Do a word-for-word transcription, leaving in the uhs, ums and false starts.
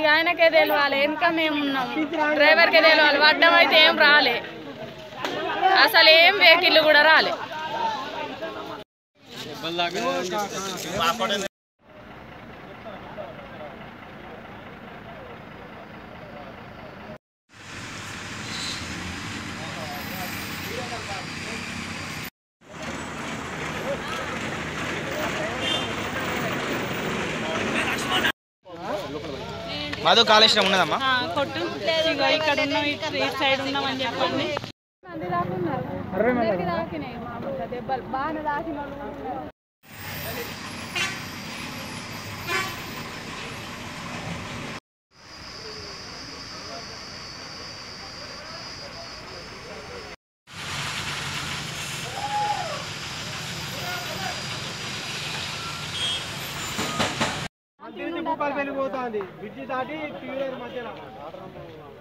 ఆయనకే తెలియాలి, వెనుక మేము ఉన్నాము, డ్రైవర్కే తెలియాలి. అడ్డం అయితే ఏం రాలే, అసలు ఏం వెహికల్ కూడా రాలే. మధు కాళేశ్వరం ఉన్నదమ్మా కొట్టు ఇక్కడ ఉన్నాం, ఇటు సైడ్ ఉన్నామని చెప్పండి. దెబ్బలు బాగా దాకిన భూపాలపల్లి పోతుంది బ్రిడ్జి దాటి మధ్యలో